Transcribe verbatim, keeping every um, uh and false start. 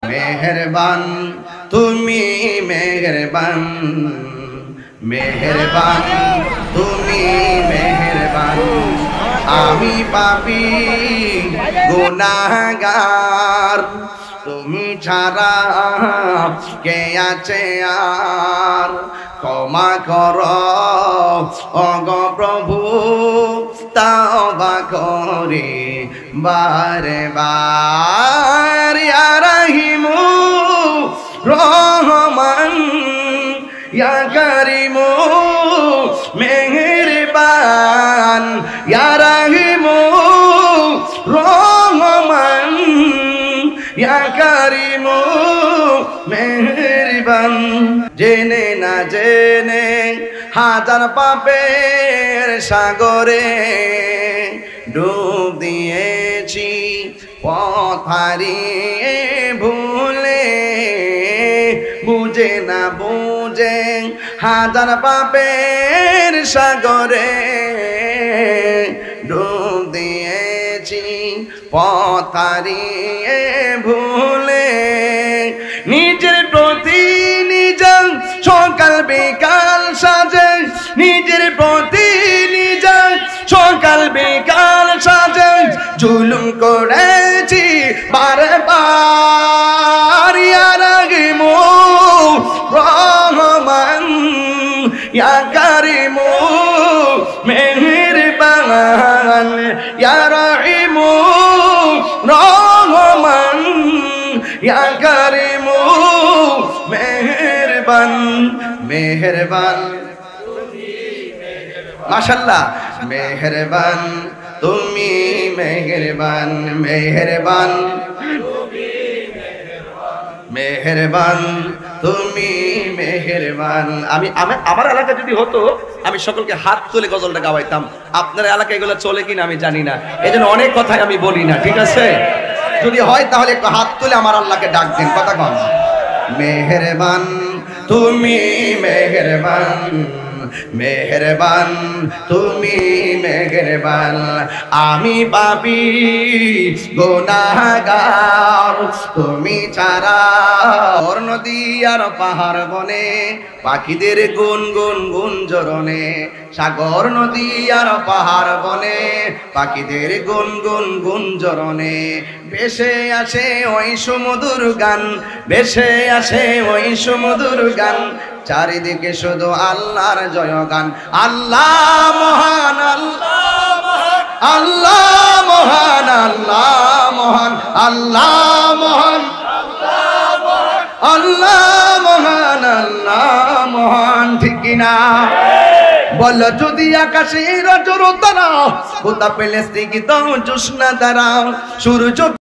মেহেরবান তুমি মেহেরবান, মেহেরবান তুমি মেহেরবান, আমি পাপী গুনাহগার, তুমি ছাড়া কে আছে আর, ক্ষমা করো ওগো প্রভু তওবা করি বারে বার। ইয়া রহিমু রহমান ইয়া করিমু মেহেরবান, ইয়া রহিমু রহমান ইয়া করিমু মেহেরবান। জেনে না জেনে হাজার পাপের সাগরে ডুব দিয়েছি পথ হারিয়ে ভুলে, বুঝে না বুঝে হাজার পাপের সাগরে ডুব দিয়েছি পথ হারিয়ে ভুলে। নিজের প্রতি নিজের সকাল বিকাল সাজে, নিজের প্রতি নিজের সকাল বিকাল সাজে জুলুম করেছি বারবার। ইয়া রহিমু রহমান ইয়া করিমু মেহেরবান, ইয়া রহিমু রহমান ইয়া করিমু মেহেরবান। মেহেরবান মাশাআল্লাহ, মেহেরবান তুমি মেহেরবান, মেহেরবান মেহেরবান তুমি মেহেরবান। আমি আমার এলাকা যদি হতো আমি সকলকে হাত তুলে গজলটা গাওয়াইতাম। আপনার এলাকায় এগুলো চলে কিনা আমি জানি না, এই জন্য অনেক কথাই আমি বলি না, ঠিক আছে? যদি হয় তাহলে একটু হাত তুলে আমার আল্লাহকে ডাক দিন, কথা কন। মেহেরবান তুমি মেহেরবান, মেহেরবান তুমি মেহেরবান, আমি পাপী গুনাহগার, তুমি ছাড়া নদী আর পাহাড় বনে পাখিদের গুন গুন গুঞ্জরণে, সাগর নদী আর পাহাড় বনে পাখিদের গুন গুন গুঞ্জরণে, ভেসে আসে ওই সুমধুর গান, ভেসে আসে ওই সুমধুর গান, চারিদিকে শুধু আল্লাহর জয়গান। আল্লাহ মহান, আল্লাহ মহান, আল্লাহ মহান, আল্লাহ মহান, আল্লাহ মহান, আল্লাহ মহান, ঠিক কিনা? বল যদি আকাশে রজর তারা, খোদা পেলে স্থিত জোছনা দ্বারা, সূর্য